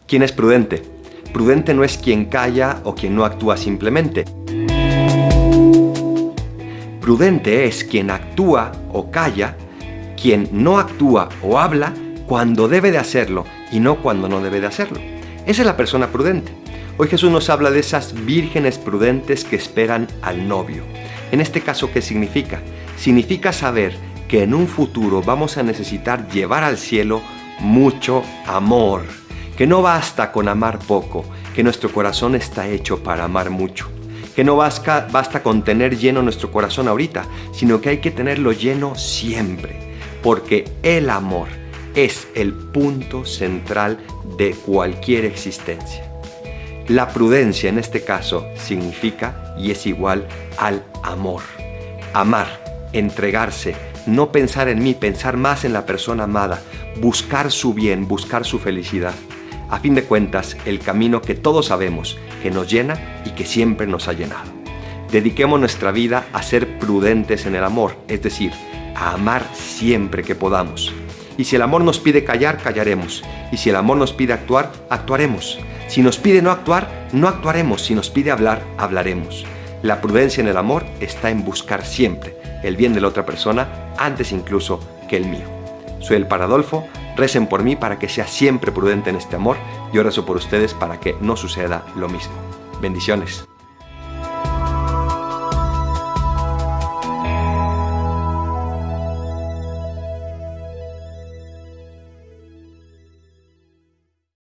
¿Quién es prudente? Prudente no es quien calla o quien no actúa simplemente. Prudente es quien actúa o calla, quien no actúa o habla cuando debe de hacerlo y no cuando no debe de hacerlo. Esa es la persona prudente. Hoy Jesús nos habla de esas vírgenes prudentes que esperan al novio. En este caso, ¿qué significa? Significa saber que en un futuro vamos a necesitar llevar al cielo mucho amor, que no basta con amar poco, que nuestro corazón está hecho para amar mucho, que no basta con tener lleno nuestro corazón ahorita, sino que hay que tenerlo lleno siempre, porque el amor es el punto central de cualquier existencia. La prudencia en este caso significa y es igual al amor. Amar, entregarse, no pensar en mí, pensar más en la persona amada, buscar su bien, buscar su felicidad. A fin de cuentas, el camino que todos sabemos, que nos llena y que siempre nos ha llenado. Dediquemos nuestra vida a ser prudentes en el amor, es decir, a amar siempre que podamos. Y si el amor nos pide callar, callaremos. Y si el amor nos pide actuar, actuaremos. Si nos pide no actuar, no actuaremos. Si nos pide hablar, hablaremos. La prudencia en el amor está en buscar siempre el bien de la otra persona antes incluso que el mío. Soy el Padre Adolfo. Recen por mí para que sea siempre prudente en este amor. Yo rezo por ustedes para que no suceda lo mismo. Bendiciones.